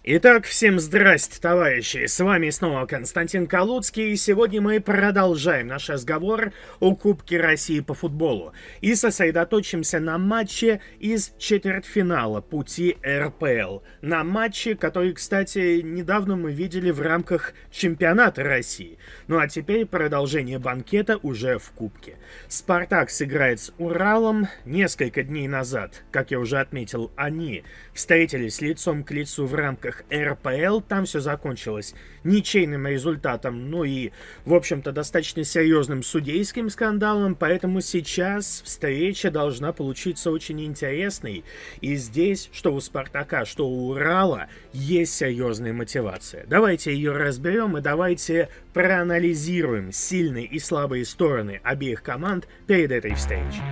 Итак, всем здрасте, товарищи! С вами снова Константин Калуцкий, и сегодня мы продолжаем наш разговор о Кубке России по футболу и сосредоточимся на матче из четвертьфинала пути РПЛ. На матче, который, кстати, недавно мы видели в рамках чемпионата России. Ну а теперь продолжение банкета уже в Кубке. Спартак сыграет с Уралом. Несколько дней назад, как я уже отметил, они встретились лицом к лицу в рамках РПЛ. Там все закончилось ничейным результатом, ну и, в общем-то, достаточно серьезным судейским скандалом, поэтому сейчас встреча должна получиться очень интересной. И здесь, что у Спартака, что у Урала, есть серьезная мотивация. Давайте ее разберем и давайте проанализируем сильные и слабые стороны обеих команд перед этой встречей.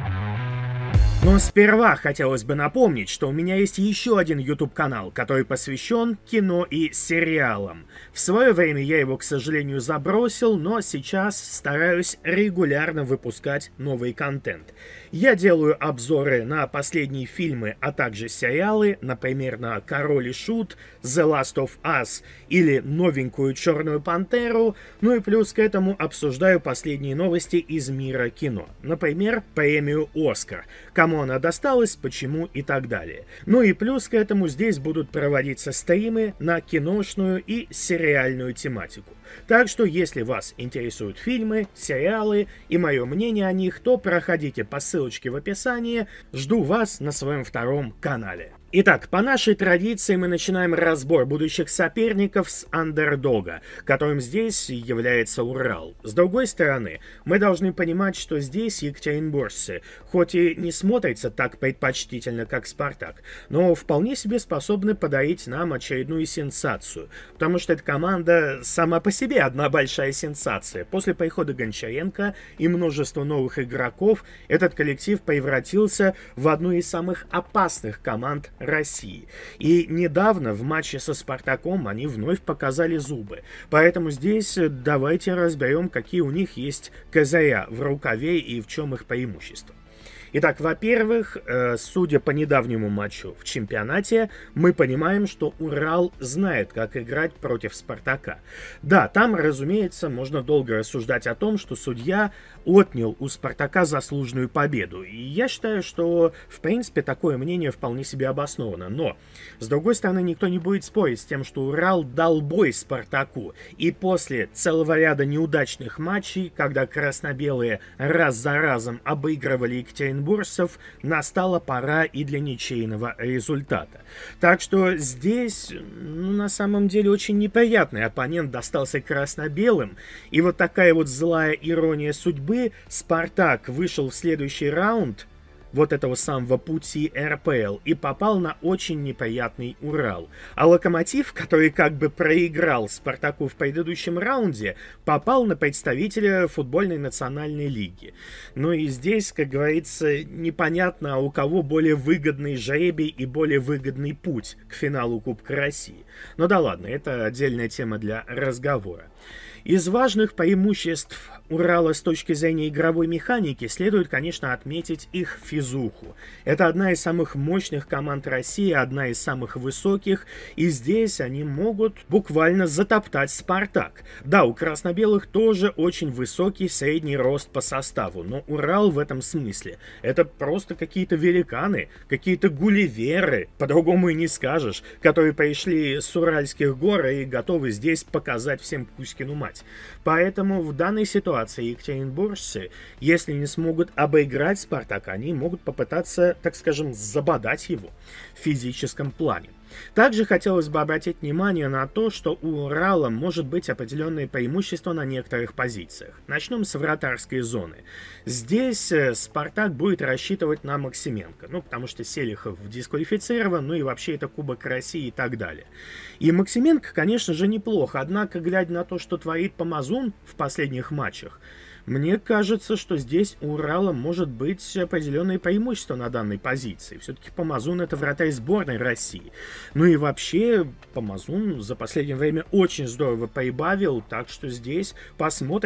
Но сперва хотелось бы напомнить, что у меня есть еще один YouTube-канал, который посвящен кино и сериалам. В свое время я его, к сожалению, забросил, но сейчас стараюсь регулярно выпускать новый контент. Я делаю обзоры на последние фильмы, а также сериалы, например, на «Король и Шут», «The Last of Us» или новенькую «Черную пантеру», ну и плюс к этому обсуждаю последние новости из мира кино. Например, премию «Оскар», кому она досталась, почему и так далее. Ну и плюс к этому здесь будут проводиться стримы на киношную и сериальную тематику. Так что, если вас интересуют фильмы, сериалы и мое мнение о них, то проходите по ссылочке в описании. Жду вас на своем втором канале. Итак, по нашей традиции мы начинаем разбор будущих соперников с андердога, которым здесь является Урал. С другой стороны, мы должны понимать, что здесь екатеринбуржцы, хоть и не смотрятся так предпочтительно, как Спартак, но вполне себе способны подарить нам очередную сенсацию, потому что эта команда сама по себе одна большая сенсация. После прихода Гончаренко и множества новых игроков этот коллектив превратился в одну из самых опасных команд России. И недавно в матче со Спартаком они вновь показали зубы. Поэтому здесь давайте разберем, какие у них есть козыря в рукаве и в чем их преимущество. Итак, во-первых, судя по недавнему матчу в чемпионате, мы понимаем, что Урал знает, как играть против Спартака. Да, там, разумеется, можно долго рассуждать о том, что судья отнял у Спартака заслуженную победу. И я считаю, что, в принципе, такое мнение вполне себе обосновано. Но, с другой стороны, никто не будет спорить с тем, что Урал дал бой Спартаку. И после целого ряда неудачных матчей, когда красно-белые раз за разом обыгрывали Екатеринбург, настала пора и для ничейного результата. Так что здесь, на самом деле, очень неприятный оппонент достался красно-белым. И вот такая вот злая ирония судьбы. Спартак вышел в следующий раунд вот этого самого пути РПЛ и попал на очень неприятный Урал. А Локомотив, который как бы проиграл Спартаку в предыдущем раунде, попал на представителя футбольной национальной лиги. Ну и здесь, как говорится, непонятно, у кого более выгодный жребий и более выгодный путь к финалу Кубка России. Но да ладно, это отдельная тема для разговора. Из важных преимуществ Урала с точки зрения игровой механики следует, конечно, отметить их физуху. Это одна из самых мощных команд России, одна из самых высоких, и здесь они могут буквально затоптать Спартак. Да, у красно-белых тоже очень высокий средний рост по составу, но Урал в этом смысле — это просто какие-то великаны, какие-то гулливеры, по-другому и не скажешь, которые пришли с Уральских гор и готовы здесь показать всем Кузькину мать. Поэтому в данной ситуации екатеринбуржцы, если не смогут обыграть Спартак, они могут попытаться, так скажем, забодать его в физическом плане. Также хотелось бы обратить внимание на то, что у Урала может быть определенные преимущества на некоторых позициях. Начнем с вратарской зоны. Здесь Спартак будет рассчитывать на Максименко, потому что Селихов дисквалифицирован, ну и вообще это Кубок России и так далее. И Максименко, конечно же, неплохо, однако, глядя на то, что творит Помазун в последних матчах, мне кажется, что здесь у Урала может быть определенное преимущество на данной позиции. Все-таки Помазун — это вратарь сборной России. Ну и вообще, Помазун за последнее время очень здорово прибавил, так что здесь посмотрим.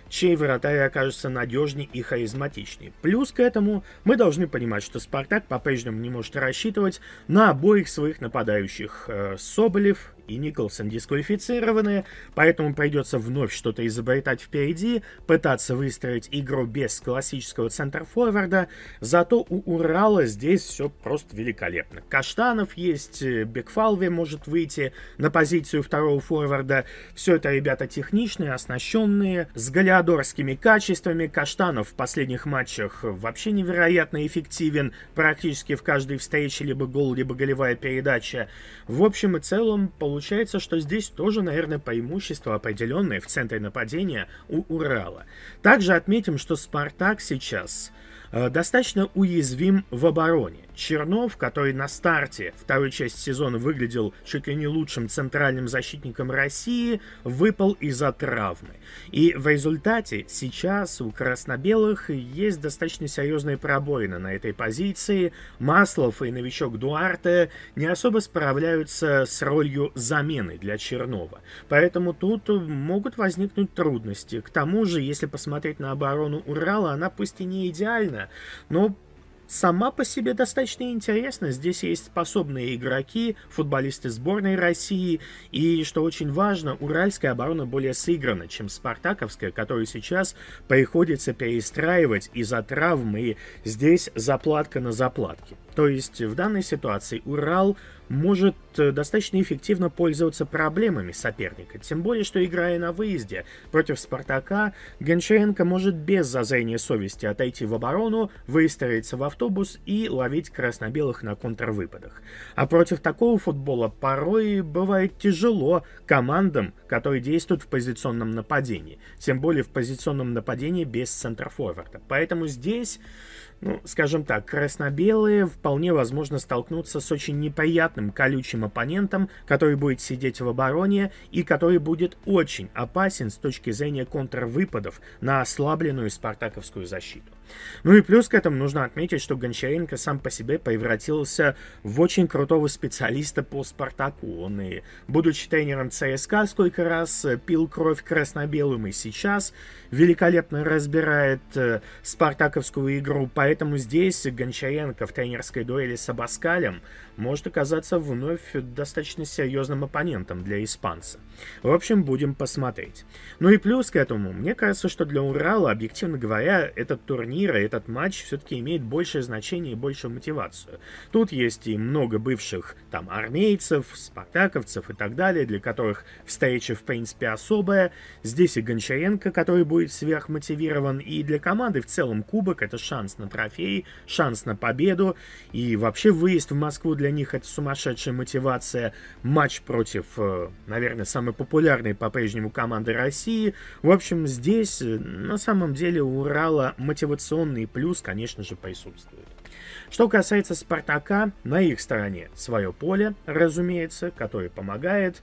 чей вратарь окажется надежнее и харизматичнее. Плюс к этому мы должны понимать, что «Спартак» по-прежнему не может рассчитывать на обоих своих нападающих. Соболев и Николсон дисквалифицированы, поэтому придется вновь что-то изобретать впереди, пытаться выстроить игру без классического центрфорварда, зато у Урала здесь все просто великолепно. Каштанов есть, Бекфалви может выйти на позицию второго форварда, все это ребята техничные, оснащенные, с галиадорскими качествами. Каштанов в последних матчах вообще невероятно эффективен, практически в каждой встрече либо гол, либо голевая передача. В общем и целом, получается, что здесь тоже, наверное, преимущество определенное в центре нападения у Урала. Также отметим, что «Спартак» сейчас достаточно уязвим в обороне. Чернов, который на старте второй части сезона выглядел чуть ли не лучшим центральным защитником России, выпал из-за травмы. И в результате сейчас у красно-белых есть достаточно серьезные пробоины на этой позиции. Маслов и новичок Дуарте не особо справляются с ролью замены для Чернова. Поэтому тут могут возникнуть трудности. К тому же, если посмотреть на оборону Урала, она пусть и не идеальна, но сама по себе достаточно интересна. Здесь есть способные игроки, футболисты сборной России. И, что очень важно, уральская оборона более сыграна, чем спартаковская, которую сейчас приходится перестраивать из-за травм. И здесь заплатка на заплатке. То есть в данной ситуации Урал может достаточно эффективно пользоваться проблемами соперника. Тем более, что, играя на выезде против «Спартака», Гончаренко может без зазрения совести отойти в оборону, выстроиться в автобус и ловить красно-белых на контрвыпадах. А против такого футбола порой бывает тяжело командам, которые действуют в позиционном нападении. Тем более в позиционном нападении без центрфорварда. Поэтому здесь, скажем так, красно-белые вполне возможно столкнуться с очень неприятным колючим оппонентом, который будет сидеть в обороне и который будет очень опасен с точки зрения контрвыпадов на ослабленную спартаковскую защиту. Ну и плюс к этому нужно отметить, что Гончаренко сам по себе превратился в очень крутого специалиста по «Спартаку». Он и, будучи тренером ЦСКА, сколько раз пил кровь красно-белым, и сейчас великолепно разбирает спартаковскую игру. Поэтому здесь Гончаренко в тренерской дуэли с Абаскалем может оказаться вновь достаточно серьезным оппонентом для испанца. В общем, будем посмотреть. Ну и плюс к этому, мне кажется, что для Урала, объективно говоря, этот турнир и этот матч все-таки имеет большее значение и большую мотивацию. Тут есть и много бывших там армейцев, спартаковцев и так далее, для которых встреча в принципе особая. Здесь и Гончаренко, который будет сверхмотивирован, и для команды в целом кубок — это шанс на трофей, шанс на победу, и вообще выезд в Москву для них — это сумасшедшая мотивация. Матч против, наверное, самой популярной по-прежнему команды России. В общем, здесь на самом деле у Урала мотивационный плюс, конечно же, присутствует. Что касается «Спартака», на их стороне свое поле, разумеется, которое помогает.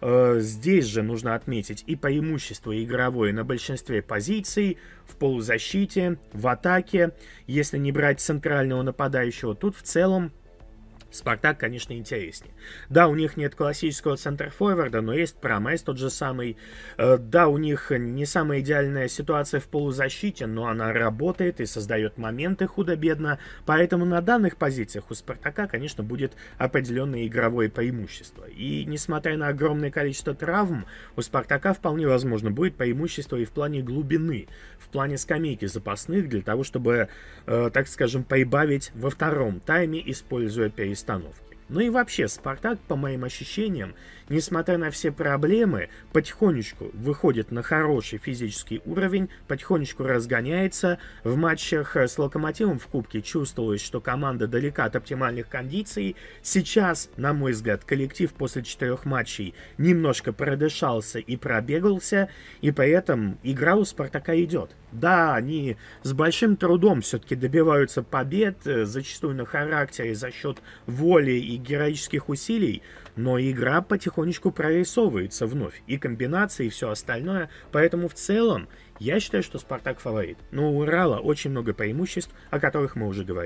Здесь же нужно отметить и преимущество игровое на большинстве позиций, в полузащите, в атаке. Если не брать центрального нападающего, тут в целом «Спартак», конечно, интереснее. Да, у них нет классического центрфорварда, но есть Промес тот же самый. Да, у них не самая идеальная ситуация в полузащите, но она работает и создает моменты худо-бедно. Поэтому на данных позициях у «Спартака», конечно, будет определенное игровое преимущество. И несмотря на огромное количество травм, у «Спартака» вполне возможно будет преимущество и в плане глубины, в плане скамейки запасных, для того, чтобы, так скажем, прибавить во втором тайме, используя перестановки. Ну и вообще, «Спартак», по моим ощущениям, несмотря на все проблемы, потихонечку выходит на хороший физический уровень, потихонечку разгоняется. В матчах с «Локомотивом» в Кубке чувствовалось, что команда далека от оптимальных кондиций. Сейчас, на мой взгляд, коллектив после 4 матчей немножко продышался и пробегался, и при этом игра у «Спартака» идет. Да, они с большим трудом все-таки добиваются побед, зачастую на характере за счет воли и героических усилий, но игра потихонечку прорисовывается вновь, и комбинации, и все остальное, поэтому в целом я считаю, что «Спартак» фаворит. Но у Урала очень много преимуществ, о которых мы уже говорили.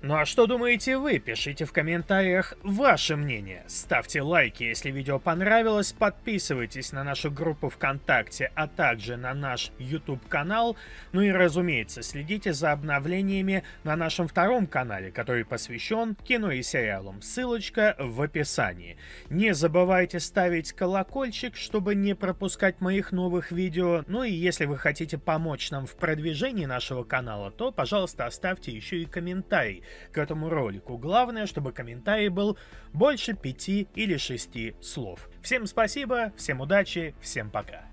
Ну а что думаете вы? Пишите в комментариях ваше мнение. Ставьте лайки, если видео понравилось, подписывайтесь на нашу группу ВКонтакте, а также на наш YouTube канал. Ну и разумеется, следите за обновлениями на нашем втором канале, который посвящен кино и сериалам. Ссылочка в описании. Не забывайте ставить колокольчик, чтобы не пропускать моих новых видео. Ну и если вы хотите помочь нам в продвижении нашего канала, то, пожалуйста, оставьте еще и комментарий к этому ролику. Главное, чтобы комментарий был больше 5 или 6 слов. Всем спасибо, всем удачи, всем пока.